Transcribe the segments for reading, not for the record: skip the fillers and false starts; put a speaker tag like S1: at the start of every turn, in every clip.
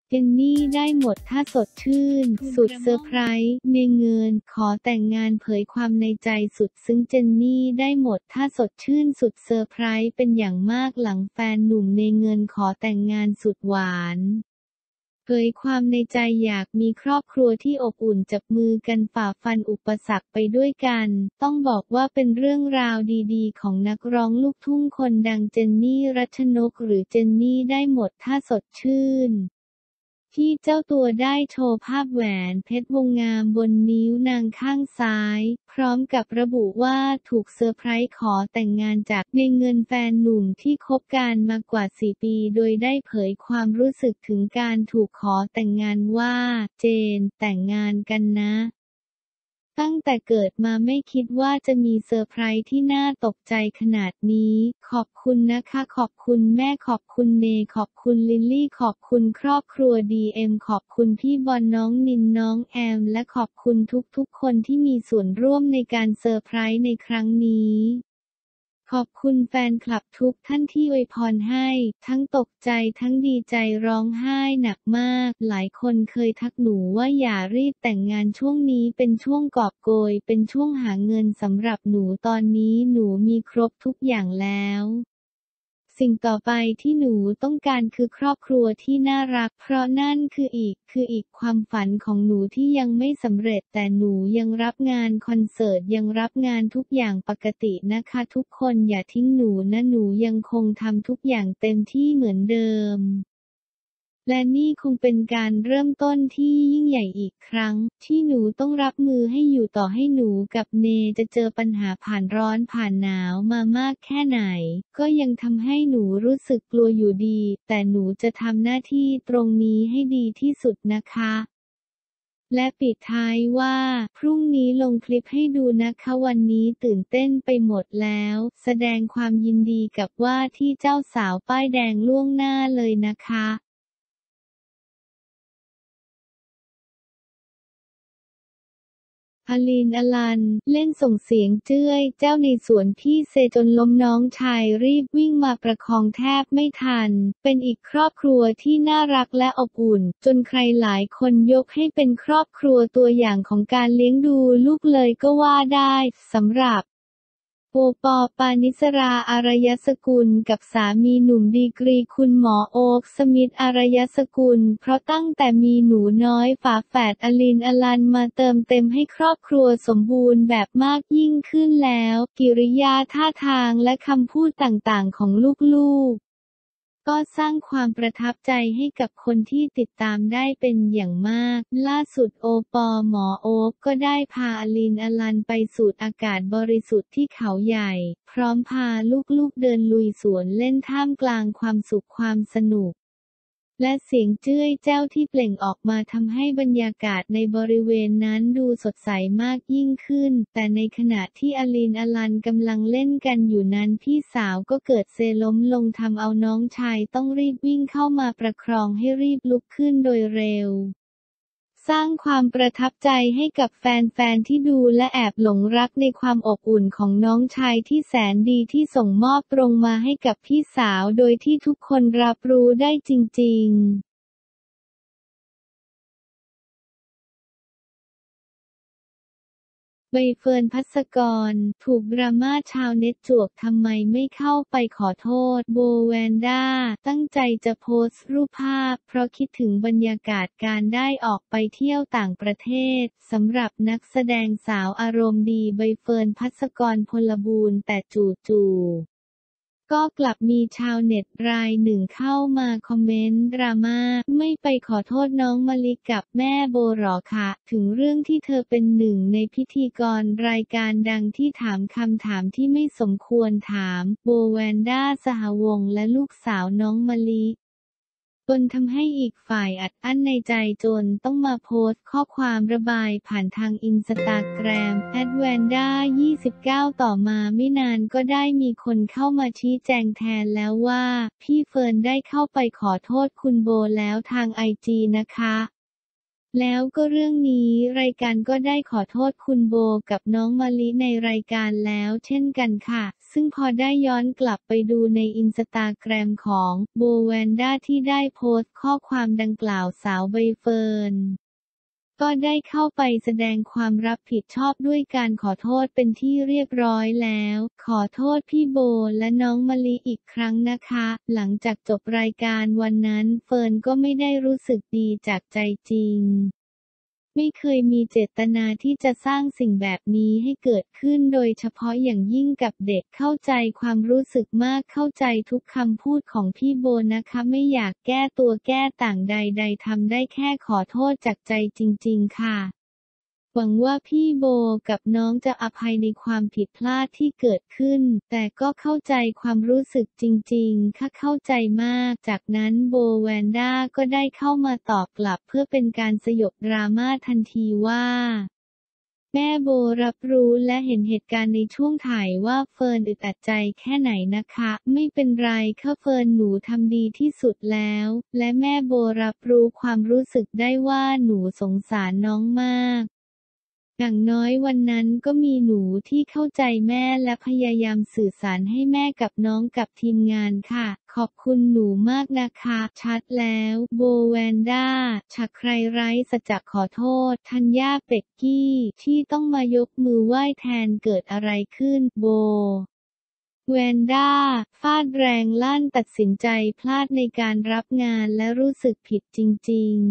S1: เจนนี่ได้หมดถ้าสดชื่นสุดเซอร์ไพรส์เมเงินขอแต่งงานเผยความในใจสุดซึ้งเจนนี่ได้หมดถ้าสดชื่นสุดเซอร์ไพรส์เป็นอย่างมากหลังแฟนหนุ่มเมเงินขอแต่งงานสุดหวานเผยความในใจอยากมีครอบครัวที่อบอุ่นจับมือกันฝ่าฟันอุปสรรคไปด้วยกันต้องบอกว่าเป็นเรื่องราวดีๆของนักร้องลูกทุ่งคนดังเจนนี่รัชนกหรือเจนนี่ได้หมดถ้าสดชื่นที่เจ้าตัวได้โชว์ภาพแหวนเพชรวงงามบนนิ้วนางข้างซ้ายพร้อมกับระบุว่าถูกเซอร์ไพรส์ขอแต่งงานจากเมเงินแฟนหนุ่มที่คบกันมากว่า4 ปีโดยได้เผยความรู้สึกถึงการถูกขอแต่งงานว่าเจนแต่งงานกันนะตั้งแต่เกิดมาไม่คิดว่าจะมีเซอร์ไพรส์ที่น่าตกใจขนาดนี้ขอบคุณนะคะขอบคุณแม่ขอบคุณเนขอบคุณลิลลี่ขอบคุณครอบครัวDMขอบคุณพี่บอลน้องนินน้องแอมและขอบคุณทุกๆคนที่มีส่วนร่วมในการเซอร์ไพรส์ในครั้งนี้ขอบคุณแฟนคลับทุกท่านที่อวยพรให้ทั้งตกใจทั้งดีใจร้องไห้หนักมากหลายคนเคยทักหนูว่าอย่ารีบแต่งงานช่วงนี้เป็นช่วงกอบโกยเป็นช่วงหาเงินสำหรับหนูตอนนี้หนูมีครบทุกอย่างแล้วสิ่งต่อไปที่หนูต้องการคือครอบครัวที่น่ารักเพราะนั่นคืออีกความฝันของหนูที่ยังไม่สำเร็จแต่หนูยังรับงานคอนเสิร์ตยังรับงานทุกอย่างปกตินะคะทุกคนอย่าทิ้งหนูนะหนูยังคงทำทุกอย่างเต็มที่เหมือนเดิมและนี่คงเป็นการเริ่มต้นที่ยิ่งใหญ่อีกครั้งที่หนูต้องรับมือให้อยู่ต่อให้หนูกับเนจะเจอปัญหาผ่านร้อนผ่านหนาวมามากแค่ไหนก็ยังทำให้หนูรู้สึกกลัวอยู่ดีแต่หนูจะทำหน้าที่ตรงนี้ให้ดีที่สุดนะคะและปิดท้ายว่าพรุ่งนี้ลงคลิปให้ดูนะคะวันนี้ตื่นเต้นไปหมดแล้วแสดงความยินดีกับว่าที่เจ้าสาวป้ายแดงล่วงหน้าเลยนะคะอลิน อลัน เล่นส่งเสียงเจ้ยแจ้วในสวนพี่เซจนล้มน้องชายรีบวิ่งมาประคองแทบไม่ทันเป็นอีกครอบครัวที่น่ารักและอบอุ่นจนใครหลายคนยกให้เป็นครอบครัวตัวอย่างของการเลี้ยงดูลูกเลยก็ว่าได้สำหรับโอปอล์ ปานิสรา อารยสกุลกับสามีหนุ่มดีกรีคุณหมอโอ๊ค สมิธ อารยสกุลเพราะตั้งแต่มีหนูน้อยฝาแฝดอลิน อลันมาเติมเต็มให้ครอบครัวสมบูรณ์แบบมากยิ่งขึ้นแล้วกิริยาท่าทางและคำพูดต่างๆของลูกๆก็สร้างความประทับใจให้กับคนที่ติดตามได้เป็นอย่างมากล่าสุดโอปอล์ หมอโอ๊คก็ได้พาอลิน อลันไปสูดอากาศบริสุทธิ์ที่เขาใหญ่พร้อมพาลูกๆเดินลุยสวนเล่นท่ามกลางความสุขความสนุกและเสียงเจ้ยแจ้วที่เปล่งออกมาทำให้บรรยากาศในบริเวณนั้นดูสดใสมากยิ่งขึ้นแต่ในขณะที่อลิน อลันกำลังเล่นกันอยู่นั้นพี่สาวก็เกิดเซล้มลงทำเอาน้องชายต้องรีบวิ่งเข้ามาประคองให้รีบลุกขึ้นโดยเร็วสร้างความประทับใจให้กับแฟนๆที่ดูและแอบหลงรักในความอบอุ่นของน้องชายที่แสนดีที่ส่งมอบตรงมาให้กับพี่สาวโดยที่ทุกคนรับรู้ได้จริงๆใบเฟิร์น ภัสกร ถูกดราม่าชาวเน็ตจวกทำไมไม่เข้าไปขอโทษโบแวนด้าตั้งใจจะโพสต์รูปภาพเพราะคิดถึงบรรยากาศการได้ออกไปเที่ยวต่างประเทศสำหรับนักแสดงสาวอารมณ์ดีใบเฟิร์น ภัสกร พลบูรณ์แต่จู่ๆก็กลับมีชาวเน็ตรายหนึ่งเข้ามาคอมเมนต์ดราม่าไม่ไปขอโทษน้องมะลิกับแม่โบหรอคะถึงเรื่องที่เธอเป็นหนึ่งในพิธีกรรายการดังที่ถามคำถามที่ไม่สมควรถามโบแวนด้าสหวงศ์และลูกสาวน้องมะลิจนทำให้อีกฝ่ายอัดอั้นในใจจนต้องมาโพสต์ข้อความระบายผ่านทางอินสตาแกรม@Vanda 29ต่อมาไม่นานก็ได้มีคนเข้ามาชี้แจงแทนแล้วว่าพี่เฟิร์นได้เข้าไปขอโทษคุณโบแล้วทางIGนะคะแล้วก็เรื่องนี้รายการก็ได้ขอโทษคุณโบกับน้องมะลิในรายการแล้วเช่นกันค่ะซึ่งพอได้ย้อนกลับไปดูในอินสตาแกรมของโบแวนด้าที่ได้โพสต์ข้อความดังกล่าวสาวใบเฟิร์นก็ได้เข้าไปแสดงความรับผิดชอบด้วยการขอโทษเป็นที่เรียบร้อยแล้วขอโทษพี่โบและน้องมะลิอีกครั้งนะคะหลังจากจบรายการวันนั้นเฟิร์นก็ไม่ได้รู้สึกดีจากใจจริงไม่เคยมีเจตนาที่จะสร้างสิ่งแบบนี้ให้เกิดขึ้นโดยเฉพาะอย่างยิ่งกับเด็กเข้าใจความรู้สึกมากเข้าใจทุกคำพูดของพี่โบนะคะไม่อยากแก้ตัวแก้ต่างใดๆทำได้แค่ขอโทษจากใจจริงๆค่ะหวังว่าพี่โบกับน้องจะอภัยในความผิดพลาดที่เกิดขึ้นแต่ก็เข้าใจความรู้สึกจริงๆค่ะเข้าใจมากจากนั้นโบแวนด้าก็ได้เข้ามาตอบกลับเพื่อเป็นการสยบดราม่าทันทีว่าแม่โบรับรู้และเห็นเหตุการณ์ในช่วงถ่ายว่าเฟิร์นอึดอัดใจแค่ไหนนะคะไม่เป็นไรค่ะเฟิร์นหนูทำดีที่สุดแล้วและแม่โบรับรู้ความรู้สึกได้ว่าหนูสงสารน้องมากอย่างน้อยวันนั้นก็มีหนูที่เข้าใจแม่และพยายามสื่อสารให้แม่กับน้องกับทีมงานค่ะขอบคุณหนูมากนะคะชัดแล้วโบแวนด้าฉักใครไร้สัจจะขอโทษธัญญาเป็กกี้ที่ต้องมายกมือไหว้แทนเกิดอะไรขึ้นโบแวนด้าฟาดแรงลั่นตัดสินใจพลาดในการรับงานและรู้สึกผิดจริงๆ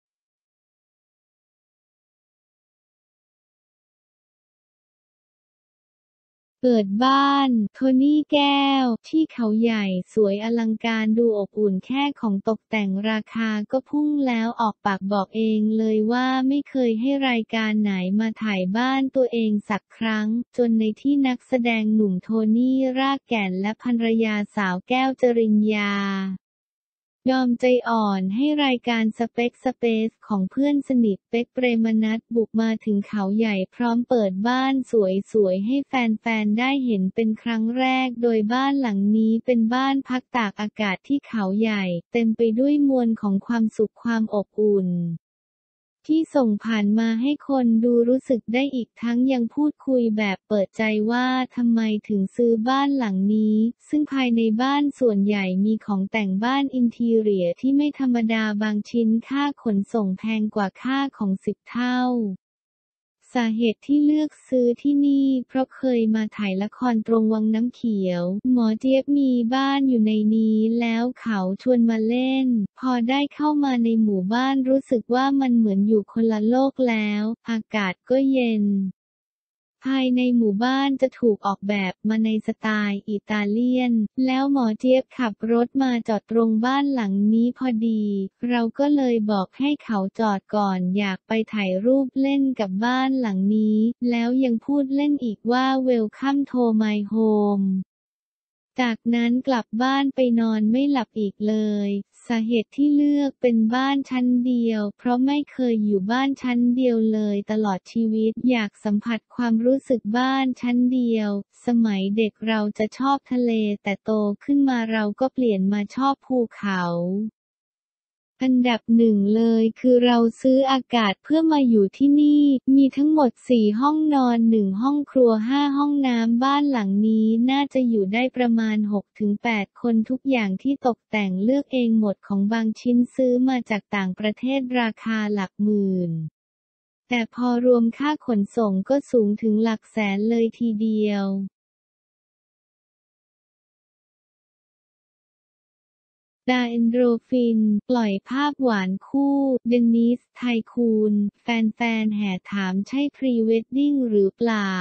S1: เปิดบ้านโทนี่แก้วที่เขาใหญ่สวยอลังการดูอบอุ่นแค่ของตกแต่งราคาก็พุ่งแล้วออกปากบอกเองเลยว่าไม่เคยให้รายการไหนมาถ่ายบ้านตัวเองสักครั้งจนในที่นักแสดงหนุ่มโทนี่รากแก่นและภรรยาสาวแก้วจริญญายอมใจอ่อนให้รายการสเปคสเปซของเพื่อนสนิทเป๊กเปรมนัสบุกมาถึงเขาใหญ่พร้อมเปิดบ้านสวยๆให้แฟนๆได้เห็นเป็นครั้งแรกโดยบ้านหลังนี้เป็นบ้านพักตากอากาศที่เขาใหญ่เต็มไปด้วยมวลของความสุขความอบอุ่นที่ส่งผ่านมาให้คนดูรู้สึกได้อีกทั้งยังพูดคุยแบบเปิดใจว่าทำไมถึงซื้อบ้านหลังนี้ซึ่งภายในบ้านส่วนใหญ่มีของแต่งบ้านอินทีเรียที่ไม่ธรรมดาบางชิ้นค่าขนส่งแพงกว่าค่าของ10 เท่าสาเหตุที่เลือกซื้อที่นี่เพราะเคยมาถ่ายละครตรงวังน้ำเขียวหมอเจี๊ยบมีบ้านอยู่ในนี้แล้วเขาชวนมาเล่นพอได้เข้ามาในหมู่บ้านรู้สึกว่ามันเหมือนอยู่คนละโลกแล้วอากาศก็เย็นภายในหมู่บ้านจะถูกออกแบบมาในสไตล์อิตาเลียนแล้วหมอเจี๊ยบขับรถมาจอดตรงบ้านหลังนี้พอดีเราก็เลยบอกให้เขาจอดก่อนอยากไปถ่ายรูปเล่นกับบ้านหลังนี้แล้วยังพูดเล่นอีกว่า Welcome to my home จากนั้นกลับบ้านไปนอนไม่หลับอีกเลยสาเหตุที่เลือกเป็นบ้านชั้นเดียวเพราะไม่เคยอยู่บ้านชั้นเดียวเลยตลอดชีวิตอยากสัมผัสความรู้สึกบ้านชั้นเดียวสมัยเด็กเราจะชอบทะเลแต่โตขึ้นมาเราก็เปลี่ยนมาชอบภูเขาอันดับหนึ่งเลยคือเราซื้ออากาศเพื่อมาอยู่ที่นี่มีทั้งหมด4 ห้องนอน1 ห้องครัว5 ห้องน้ำบ้านหลังนี้น่าจะอยู่ได้ประมาณ 6-8 คนทุกอย่างที่ตกแต่งเลือกเองหมดของบางชิ้นซื้อมาจากต่างประเทศราคาหลักหมื่นแต่พอรวมค่าขนส่งก็สูงถึงหลักแสนเลยทีเดียวดาเอนโดรฟินปล่อยภาพหวานคู่เดนิสไทคูนแฟนๆแห่ถามใช่พรีเวดดิ้งหรือเปล่า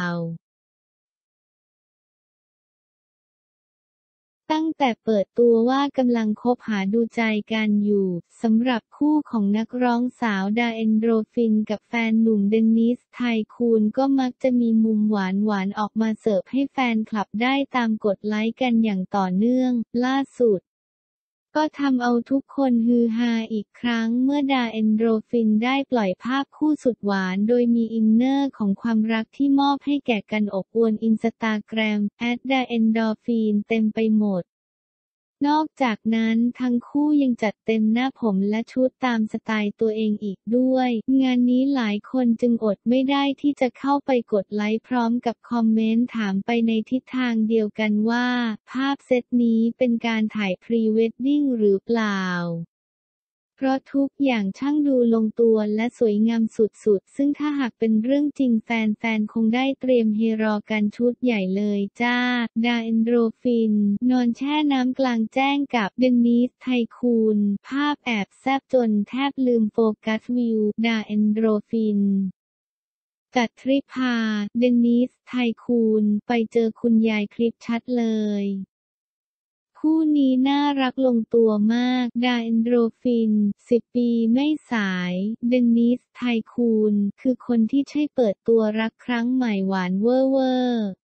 S1: ตั้งแต่เปิดตัวว่ากำลังคบหาดูใจกันอยู่สำหรับคู่ของนักร้องสาวดาเอนโดรฟินกับแฟนหนุ่มเดนิสไทคูนก็มักจะมีมุมหวานๆออกมาเสิร์ฟให้แฟนคลับได้ตามกดไลค์กันอย่างต่อเนื่องล่าสุดก็ทำเอาทุกคนฮือฮาอีกครั้งเมื่อดาเอนโดรฟินได้ปล่อยภาพคู่สุดหวานโดยมีอินเนอร์ของความรักที่มอบให้แก่กันอบอวลอินสตาแกรมดาเอนโดรฟินเต็มไปหมดนอกจากนั้นทั้งคู่ยังจัดเต็มหน้าผมและชุดตามสไตล์ตัวเองอีกด้วย งานนี้หลายคนจึงอดไม่ได้ที่จะเข้าไปกดไลค์พร้อมกับคอมเมนต์ถามไปในทิศทางเดียวกันว่าภาพเซตนี้เป็นการถ่ายพรีเวดดิ้งหรือเปล่า เพราะทุกอย่างช่างดูลงตัวและสวยงามสุดๆ ซึ่งถ้าหากเป็นเรื่องจริงแฟนๆ คงได้เตรียมเฮรอกันชุดใหญ่เลยจ้า ดาเอนโดรฟิน นอนแช่น้ำกลางแจ้งกับเดนิส ไทคูน ภาพแอบแซ่บจนแทบลืมโฟกัสวิว ดาเอนโดรฟิน จัดทริปพา เดนิส ไทคูน ไปเจอคุณยายคลิปชัดเลยคู่นี้น่ารักลงตัวมาก ดาเอนโดรฟิน 10 ปีไม่สาย เดนิส ไทคูน คือคนที่ใช่เปิดตัวรักครั้งใหม่หวานเว่อร์